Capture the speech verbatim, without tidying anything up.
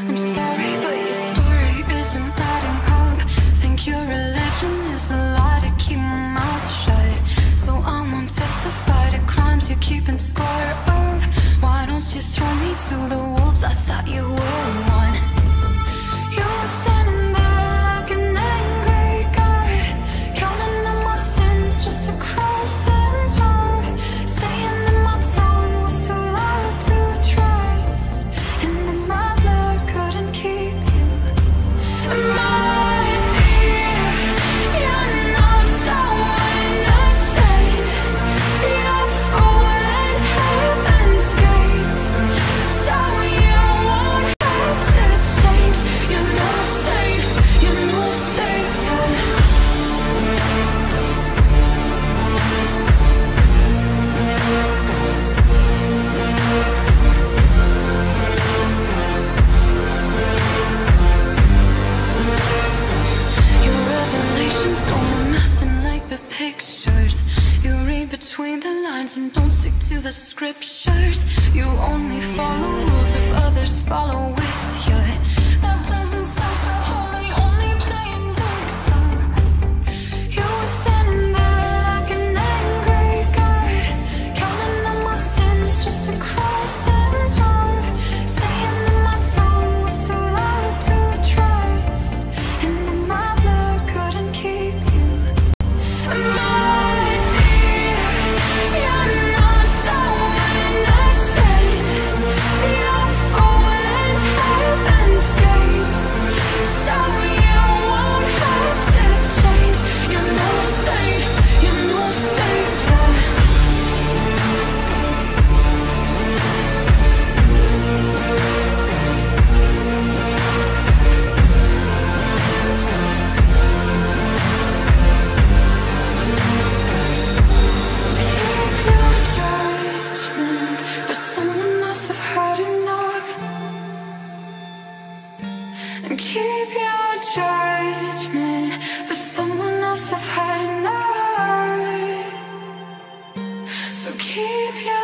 I'm sorry, but your story isn't adding up. Think your religion is a lie to keep my mouth shut. So I won't testify to crimes you're keeping score of. Why don't you throw me to the wolves? I thought you were one. You were standing there like an angry god, counting on my sins just to cross them off, saying that my tongue was too loud to trust, and that my blood couldn't keep you. And my dear, you're not so innocent. You're falling heaven's gates, so you won't have to change. You're no saint, you're no savior. Your revelations don't look nothing like the pictures. You read between the lines and don't stick to the scriptures. You only follow rules if others follow with you. That doesn't sound so holy, only playing victim. You were standing there like an angry god, counting on my sins just to cross them off, saying that my tongue was too loud to trust, and that my blood couldn't keep you. And my dear, you're not so innocent. You're falling heaven's gates, so you won't have to change. You're no saint, you're no savior. So keep your judgment for someone else. I've had enough. And keep your judgment for someone else. I've had enough. So keep your